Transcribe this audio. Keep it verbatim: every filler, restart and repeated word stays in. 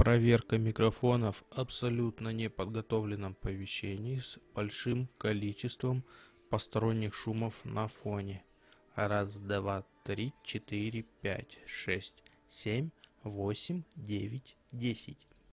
Проверка микрофонов в абсолютно неподготовленном помещении с большим количеством посторонних шумов на фоне. Раз, два, три, четыре, пять, шесть, семь, восемь, девять, десять.